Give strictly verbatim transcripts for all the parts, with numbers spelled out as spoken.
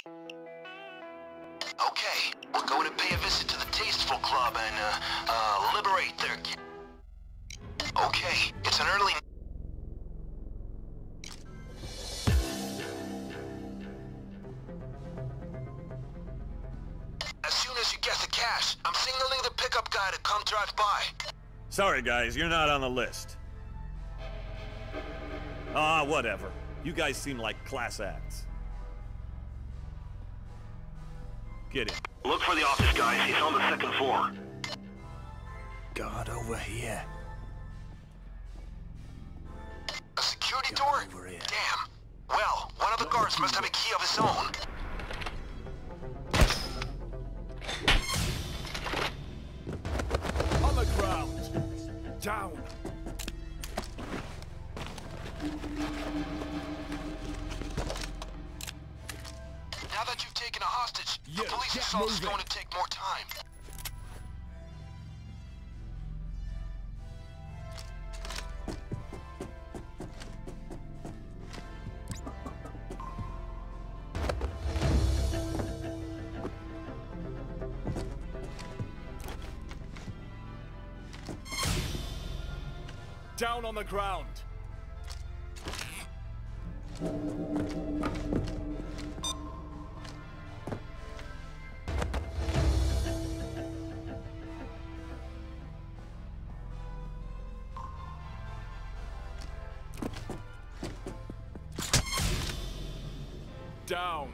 Okay, we're going to pay a visit to the Tasteful Club and, uh, uh, liberate their... Okay, it's an early... As soon as you get the cash, I'm signaling the pickup guy to come drive by. Sorry guys, you're not on the list. Ah, whatever. You guys seem like class acts. Get in. Look for the office, guys. He's on the second floor. Guard over here. A security Guard door? over here. Damn. Well, one of the guards must have a key of his own. On the ground. Down. Now that you've taken a hostage, You the police get assault is moving. going to take more time. Down on the ground. Down.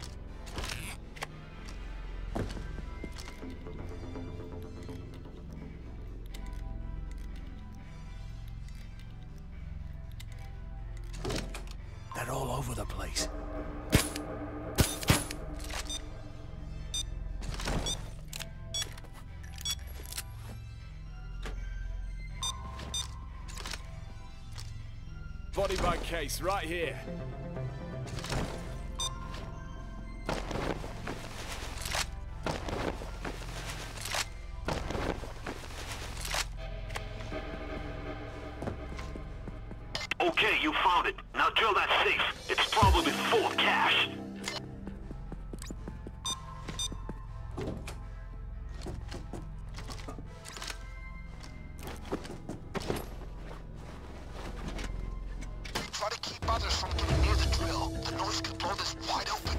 They're all over the place. Body bag case right here. Okay, you found it. Now drill that safe. It's probably full of cash. Try to keep others from getting near the drill. The noise could blow this wide open.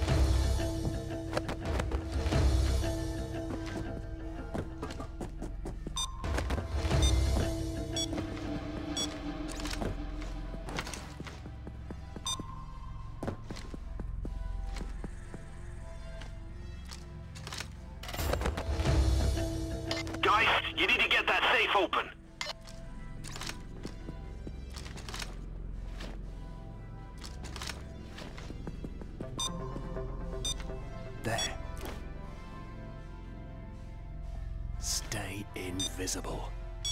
Guys, you need to get that safe open. There. Stay invisible.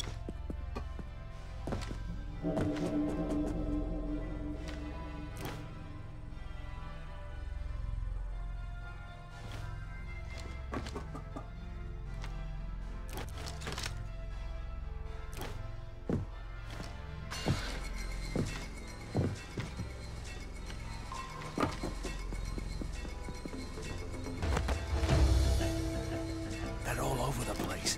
They're all over the place.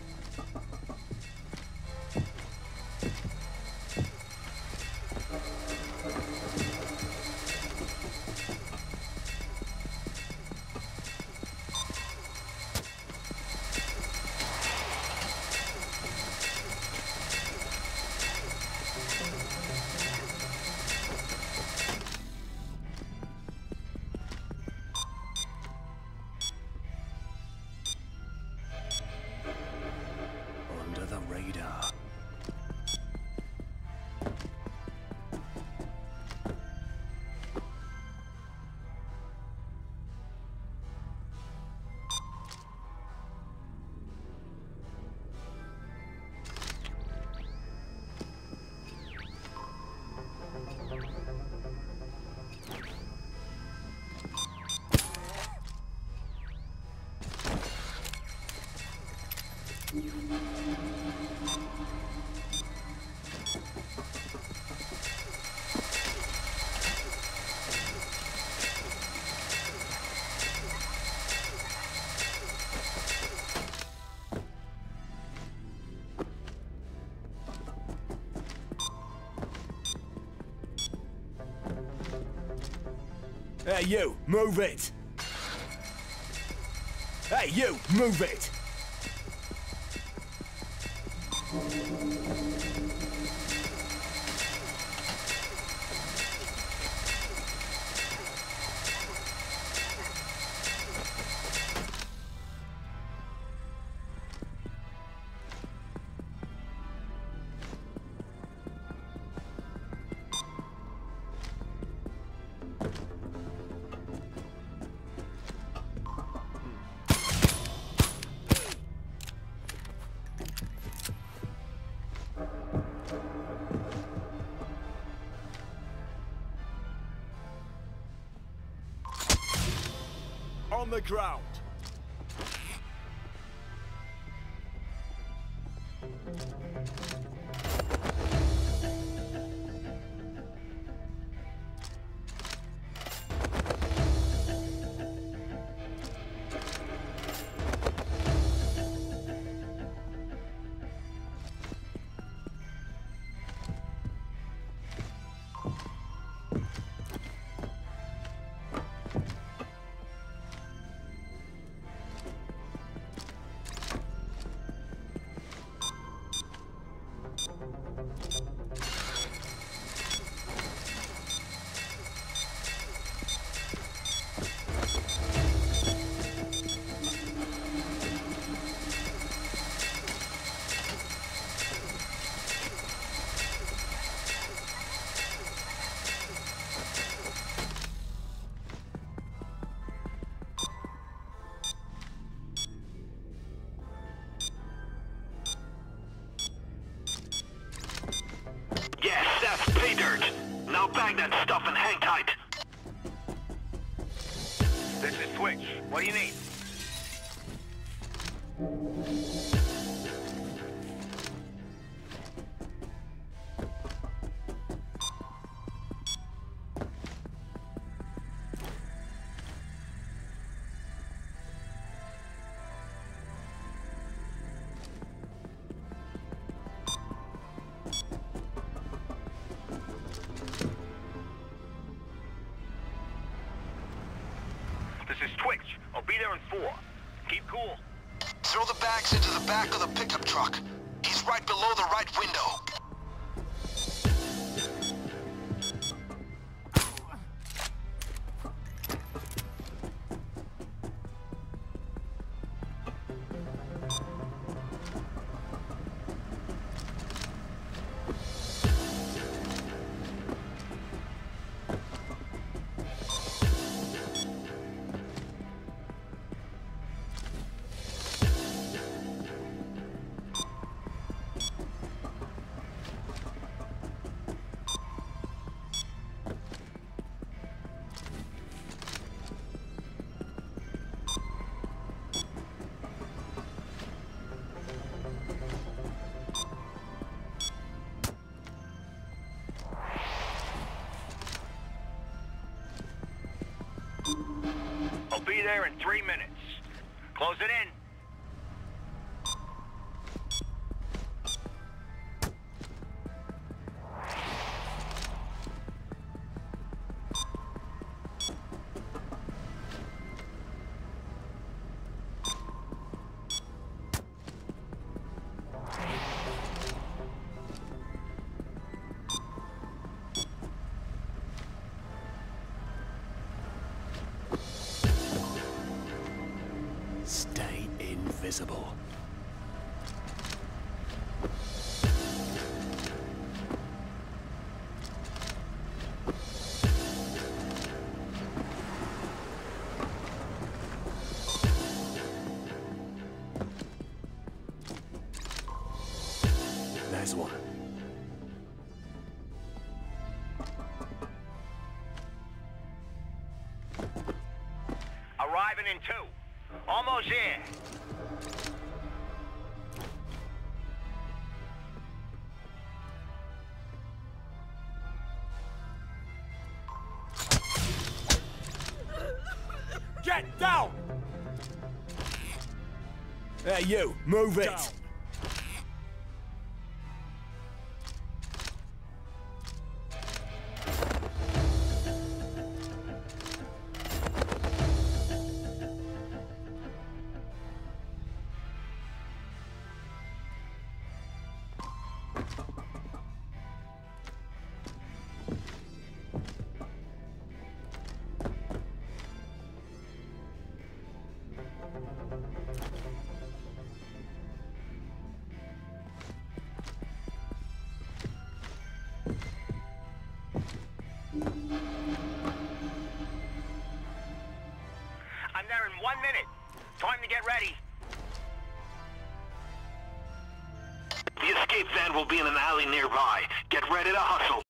Hey, you, move it! Hey, you, move it! On the ground. Yes, that's pay dirt. Now bag that stuff and hang tight. This is Twitch. What do you need? This is Twitch. I'll be there in four. Keep cool. Throw the bags into the back of the pickup truck. He's right below the right window. I'll be there in three minutes. Close it in. Stay invisible. There's one. Arriving in two. Almost here. Get down! Hey, you, move it! Down. I'm there in one minute. Time to get ready. The escape van will be in an alley nearby. Get ready to hustle.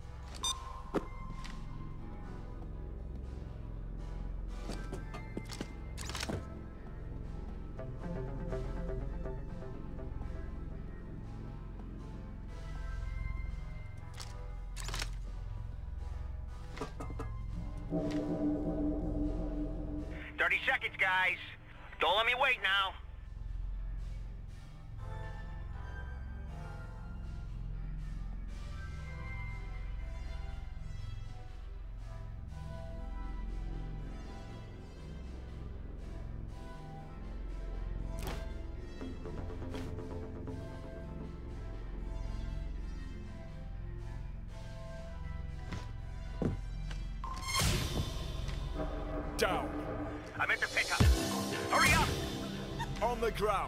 thirty seconds, guys. Don't let me wait now. Down. I'm at the pickup. Hurry up! On the ground.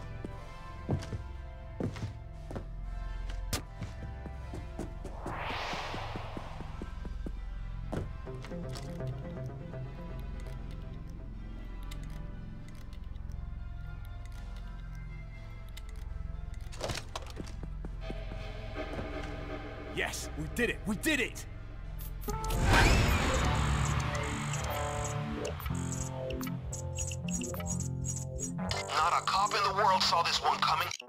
Yes, we did it. We did it. Not a cop in the world saw this one coming.